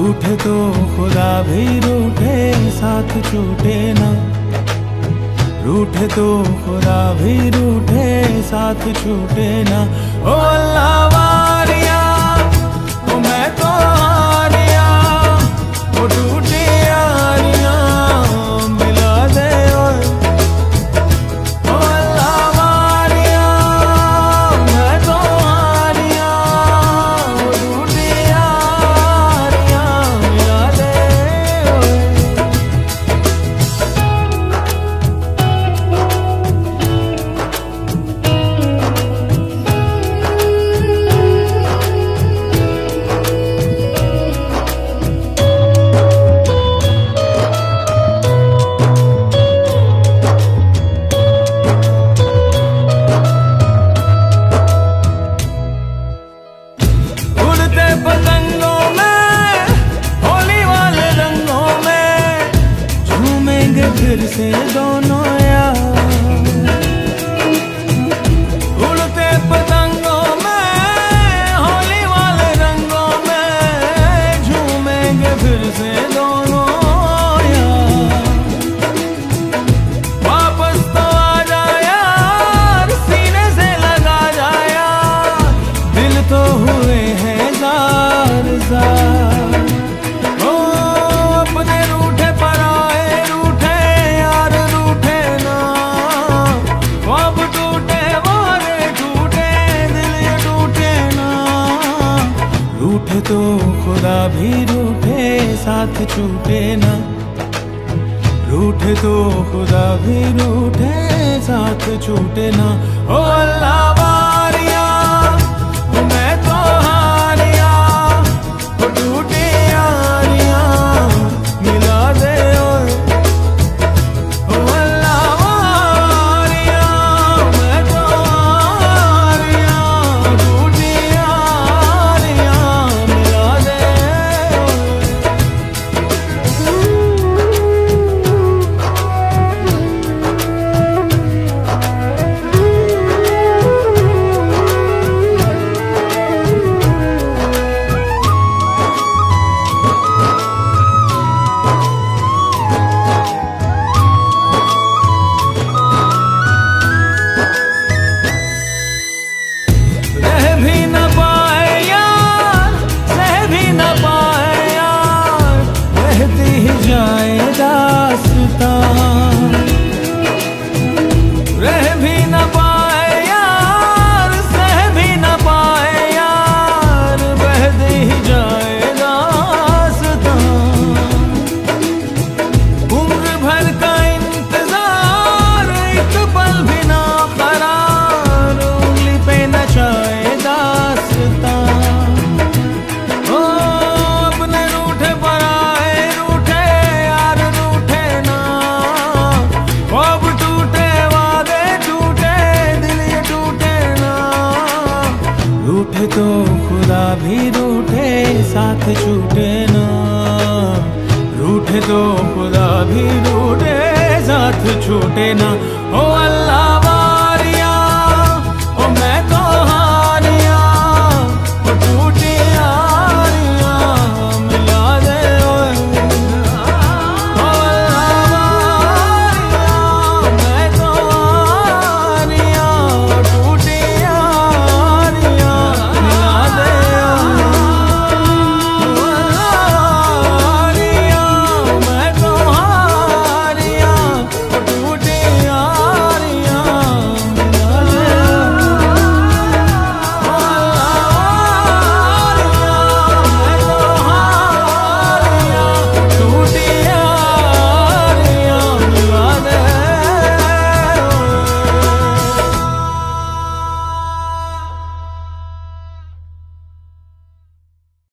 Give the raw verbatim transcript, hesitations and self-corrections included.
रूठे तो खुदा भी रूठे, साथ छूटे ना। रूठे तो खुदा भी रूठे, साथ छूटे ना। ओ अल्लाह वारिया, ओ मैं तो हारिया, ओ टूटी यारियां मिला दे ओए। ओ अल्लाह वारिया, मैं तो हारिया, ओ टूटी यारियां मिला दे ओए। पतंगों में होली वाले रंगों में झूमेंगे फिर से दोनों यार। उड़ते पतंगों में होली वाले रंगों में झूमेंगे फिर से दोनों यार। वापस तो आ जा यार, सीने से लगा जा यार, दिल तो हुए हैं ओ अपने रूठे पराए रूठे यार रूठे ना। ख्वाब टूटे वारे टूटे, दिल ये टूटे ना। रूठे तो खुदा भी रूठे, साथ छूटे ना। रूठे तो खुदा भी रूठे, साथ छूटे ना। ओ अल्लाह वारिया, मैं तो हारिया, ओ टूटी यारियां मिला दे ओए। ओ अल्लाह वारिया, मैं तो हारिया, टूटी यारियां मिला दे जाए दास्तां। रह भी न पाए यार, सह भी न पाए यार, बहती ही जाए दास्तां। उम्र भर का इंतजार, एक पल भी ना करार, उंगली पे नचाए दास्तां। रूठे तो खुदा भी रूठे, साथ छूटे ना। रूठे तो खुदा भी रूठे, साथ छूटे ना। ओ अल्लाह